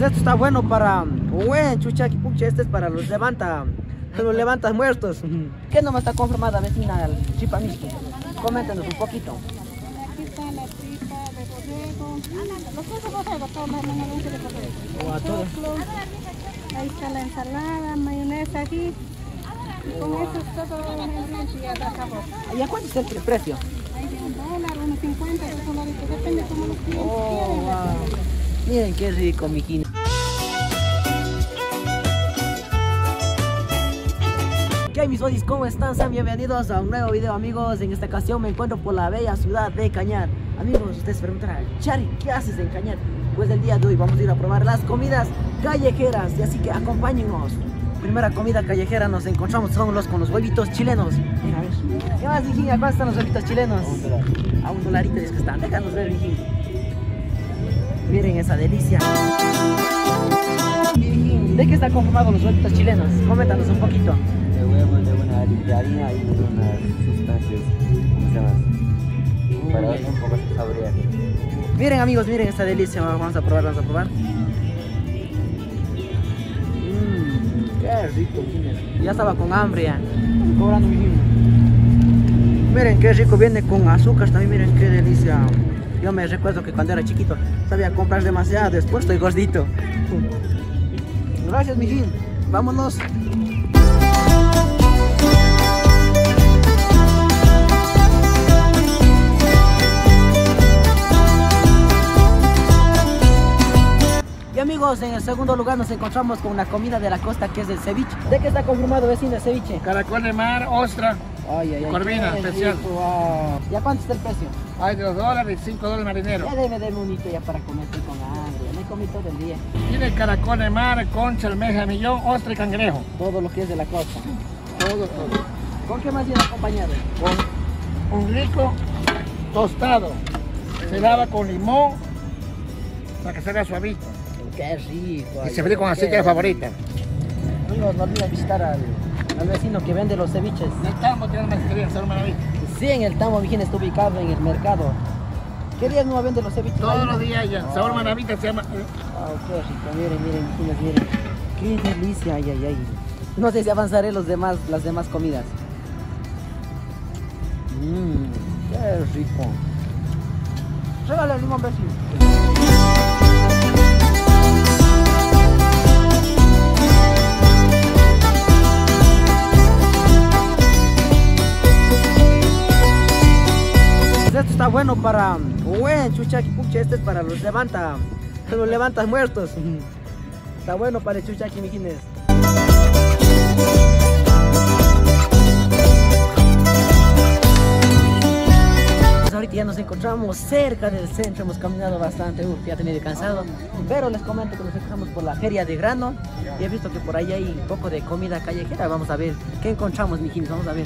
esto está bueno para buen chuchaqui pucha, este es para los levantas muertos. ¿Qué nomás está conformada vecina al chipamisco? Coméntenos un poquito. Aquí está la tripa de borrego, los huesos de borrego, todos los ingredientes de borrego. Choclo, ahí está la ensalada, mayonesa aquí. Y con eso es todo los ingredientes y ya da sabor. ¿Y a cuánto es el precio? Hay de $1, unos 50, $2, depende cómo los clientes quieren. Wow. Miren qué rico, mijini. ¿Qué mis odis? ¿Cómo están? Sean bienvenidos a un nuevo video, amigos. En esta ocasión me encuentro por la bella ciudad de Cañar. Amigos, ustedes se preguntarán, Chari, ¿qué haces en Cañar? Pues el día de hoy vamos a ir a probar las comidas callejeras, y así que acompáñennos. Primera comida callejera nos encontramos con los huevitos chilenos. Mira, a ver. ¿Qué más, Virginia? ¿Cuántos están los huevitos chilenos? A $1 es que están. Déjanos ver, Virginia. Miren esa delicia. Virginia, ¿de qué están conformados los huevitos chilenos? Coméntanos un poquito. De huevo, de una harina y de unas sustancias, ¿cómo se llama? Para darle un poco de sabor. Miren, amigos, miren esta delicia. Vamos a probar, vamos a probar. Qué rico, Virginia. Ya estaba con hambre ya. Cobrando, Virginia. Miren qué rico, viene con azúcar también, miren qué delicia. Yo me recuerdo que cuando era chiquito sabía comprar demasiado, después estoy gordito. Gracias, mijín. Vámonos. Y amigos, en el segundo lugar nos encontramos con una comida de la costa que es el ceviche. ¿De qué está conformado, vecino, el ceviche? Caracol de mar, ostra, corvina especial. Wow. ¿Y a cuánto está el precio? Hay de $2 y $5 marinero. Ya deme un hito ya para comer, estoy con hambre. Me he comido todo el día. Tiene caracol de mar, concha, almeja, millón, ostra y cangrejo. Todo lo que es de la costa. Todo. ¿Con qué más viene acompañado? Con un rico tostado. Se lava con limón para que salga suavito. Qué rico. Y se fríe con aceite de favorita. Amigos, no olviden visitar al vecino que vende los ceviches. En el tambo tiene una experiencia, Sabor Maravilla. Sí, en el Tambo, Virginia, está ubicado en el mercado. ¿Qué días no vende los ceviches? Todos los días ya. Sabor Maravilla se llama. Qué rico, miren, Virginia, miren. Qué delicia, ay. No sé si avanzaré las demás comidas. Qué rico. Regala el limón, vecino. Esto está bueno para buen chuchaqui pucha, este es para los levantas muertos. Está bueno para el chuchaqui, mijines. Ahorita ya nos encontramos cerca del centro, hemos caminado bastante, ya te medio cansado, pero les comento que nos encontramos por la feria de grano y he visto que por ahí hay un poco de comida callejera. Vamos a ver qué encontramos, mijines, vamos a ver.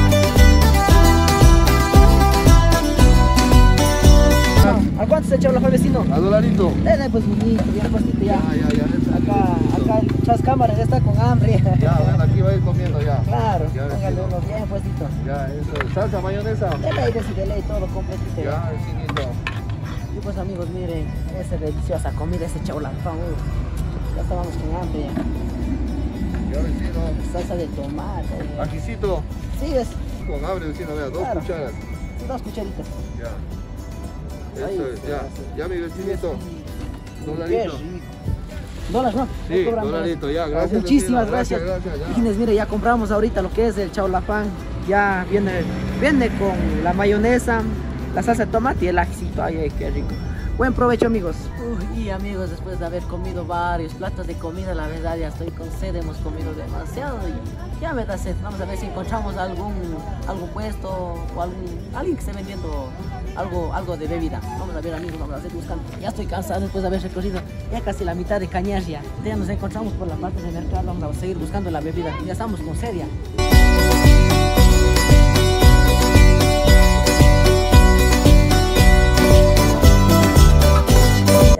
¿A cuánto se echó la vecino? A $1. Dale pues, mijito, bien puestito ya. Acá el chascámara ya está con hambre. Ya, bueno, aquí va a ir comiendo ya. Claro, ya, póngale uno bien puestito. Ya, eso. Salsa, mayonesa. De ley, todo completito. Ya, vecinito. Y pues, amigos, miren, esa deliciosa comida, ese chaulafán. Ya estábamos con hambre ya. Ya, vecino. Salsa de tomate. Ajicito. Sí, es. Con hambre, vecino, vea, Claro. 2 cucharas. 2 cucharitas. Ya. Eso Ahí es, está. ya mi vecinito. Qué $1. rico. ¿Dólares, no? Sí, No cobran $1, ya, gracias. Muchísimas vecino. gracias. Ya. Mijines, mire, ya compramos ahorita lo que es el chaulafán. Ya viene con la mayonesa, la salsa de tomate y el ajicito. Ay, qué rico. Buen provecho, amigos. Y amigos, después de haber comido varios platos de comida, la verdad ya estoy con sed, hemos comido demasiado y ya me da sed. Vamos a ver si encontramos algún puesto o alguien que esté vendiendo algo de bebida. Vamos a ver, amigos, vamos a seguir buscando. Ya estoy cansado después de haber recorrido ya casi la mitad de Cañar ya. Ya nos encontramos por la parte del mercado, vamos a seguir buscando la bebida. Ya estamos con sed ya.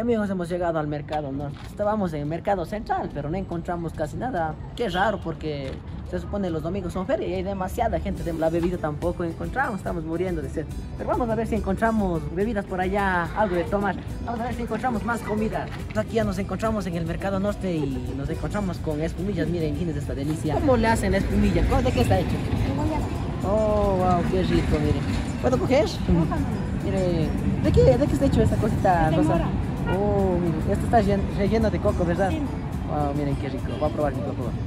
amigos, hemos llegado al mercado norte. Estábamos en el mercado central, pero no encontramos casi nada. Qué raro, porque se supone los domingos son feria y hay demasiada gente. De la bebida tampoco encontramos, estamos muriendo de sed. Pero vamos a ver si encontramos bebidas por allá, algo de tomar. Vamos a ver si encontramos más comida. Aquí ya nos encontramos en el mercado norte y nos encontramos con espumillas. Miren, imagínense esta delicia. ¿Cómo le hacen la espumilla? ¿De qué está hecho? Oh, wow, qué rico, miren. ¿Puedo coger? Mire, ¿de qué está hecho esta cosita rosa? Oh, miren, esto está relleno de coco, ¿verdad? Sí. Wow, miren qué rico. Voy a probar, voy a probar.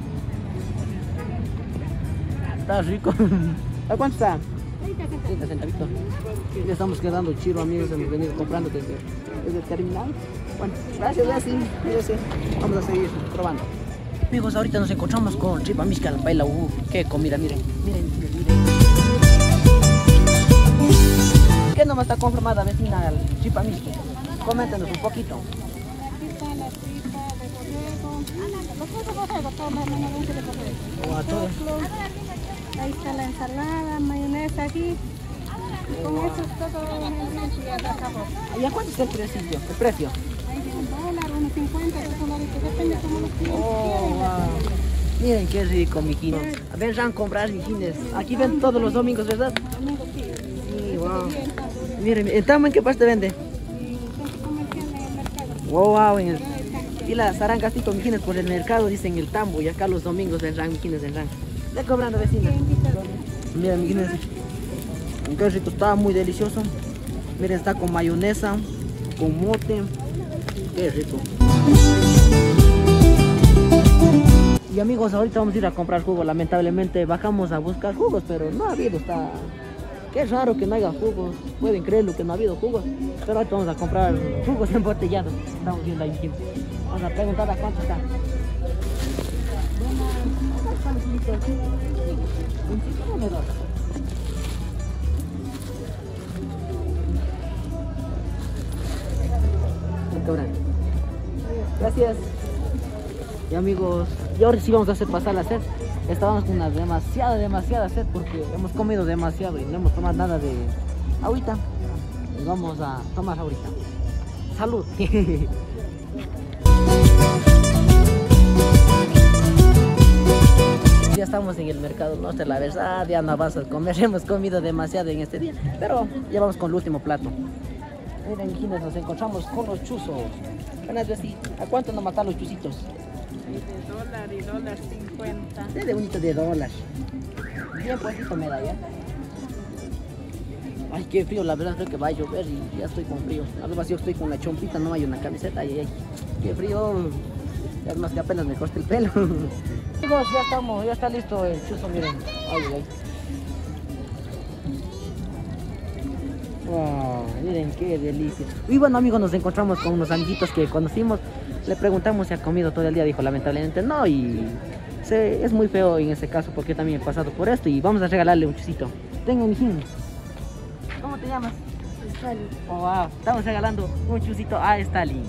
Está rico. ¿A cuánto está? 30 centavitos. Ya estamos quedando chido, amigos. Hemos venido comprando desde el terminal. Bueno, gracias. Vamos a seguir probando. Amigos, ahorita nos encontramos con Tripa Mixcal Baila. Qué comida, miren. ¿Qué nomás está conformada, vecina, al Tripa Mixcal? Coméntenos un poquito. Aquí está la tripa de borrego. Los huesos de borrego, todos los menudencias de borrego. Todo. Ahí está la ensalada, mayonesa aquí. Y con eso es todo y ya da sabor. ¿Y a cuánto está el precio? Hay de $1, $1.50, $2, depende de cómo los clientes Oh, quieren. wow. Miren qué rico, mijines. Vendrán a comprar, mijines. Aquí ven todos los domingos, ¿verdad? Domingo sí. Sí, wow. Miren, ¿en Tamo en qué parte vende? Y centro comercial en el mercado. Wow, en el... Ya está. Y las arangasito, mijines, por el mercado, dicen el Tambo. Y acá los domingos vendrán, mijines, vendrán. ¿De cobrando, vecina? Miren, mijines. Qué rico, está muy delicioso. Miren, está con mayonesa, con mote. Qué rico. Y amigos, ahorita vamos a ir a comprar jugos. Lamentablemente bajamos a buscar jugos, pero no ha habido. Está... Qué raro que no haya jugos. Pueden creerlo que no ha habido jugos. Pero ahorita vamos a comprar jugos embotellados. Estamos viendo ahí. Vamos a preguntar a cuánto está. Gracias. Y amigos, y ahora sí vamos a hacer pasar la sed. Estábamos con una demasiada sed porque hemos comido demasiado y no hemos tomado nada de agüita. Y vamos a tomar ahorita. Salud. Ya estamos en el mercado norte, la verdad ya no vas a comer, hemos comido demasiado en este día, pero ya vamos con el último plato. Miren, mijines, nos encontramos con los chuzos. Buenas veces, ¿a cuánto nos matan los chuzitos? De $1 y $1.50. De bonito de $. Bien puestito me da ya. Ay, qué frío, la verdad creo que va a llover y ya estoy con frío. Además yo estoy con la chompita, no hay una camiseta, ay, qué frío. Además que apenas me corta el pelo. Amigos, ya está listo el chuzo, miren. Ay. Wow, miren qué delicia. Y bueno, amigos, nos encontramos con unos amiguitos que conocimos. Le preguntamos si ha comido todo el día, dijo lamentablemente no, y es muy feo en ese caso porque yo también he pasado por esto y vamos a regalarle un chusito. Tengo un hijín. ¿Cómo te llamas? Stalin. Oh, wow, estamos regalando un chusito a Stalin.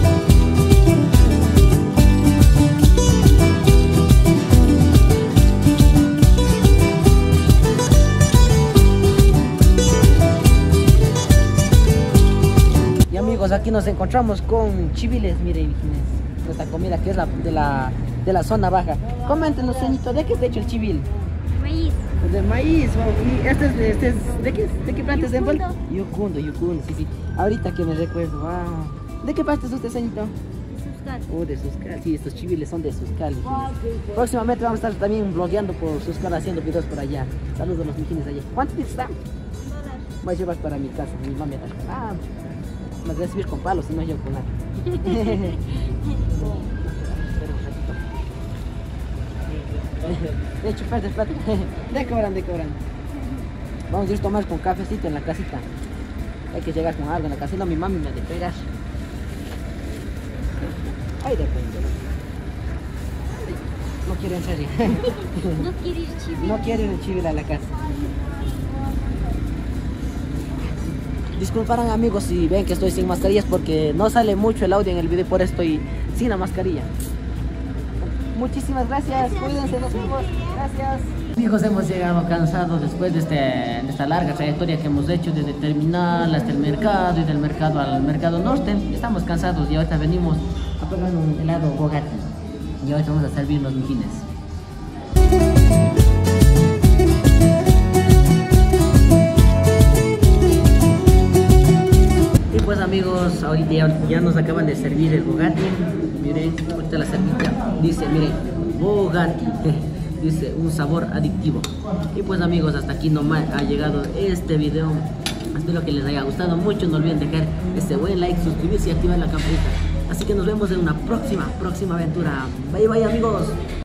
Y amigos, aquí nos encontramos con chiviles, miren, nuestra comida que es de la zona baja. Coméntenos, señorito, ¿de qué está hecho el chivil? Maíz. De maíz, wow. ¿Y este es de qué planta es envuelto? Yucundo, sí. Ahorita que me recuerdo, wow. ¿De qué parte es usted, señorito? De Suscal, sí, estos chiviles son de Suscal. Próximamente vamos a estar también blogueando por Suscal, haciendo videos por allá. Saludos a los mijines allá. ¿Cuántos están? $1. Voy a llevar para mi casa, mi mamá. Me voy a recibir con palos, si no yo con nada. De hecho, espérate. De cobran. Vamos a ir a tomar con cafecito en la casita. Hay que llegar con algo en la casita, mi mami me ha de pegar. Ahí depende. No quiere en serio. No quiere ir chivil a la casa. Disculparán, amigos, si ven que estoy sin mascarillas porque no sale mucho el audio en el video, por esto estoy sin la mascarilla. Muchísimas gracias, cuídense, nos vemos. Gracias. Amigos, hemos llegado cansados después de esta larga trayectoria que hemos hecho desde el terminal hasta el mercado y del mercado al mercado norte. Estamos cansados y ahorita venimos a probar un helado Bogatti y ahorita vamos a servir los mijines. Y pues amigos, ahorita ya nos acaban de servir el Bogatti. Miren, ahorita la servita dice, miren, Bogatti. Dice un sabor adictivo. Y pues amigos, hasta aquí nomás ha llegado este video. Espero que les haya gustado mucho. No olviden dejar este buen like, suscribirse y activar la campanita. Así que nos vemos en una próxima aventura. Bye bye amigos.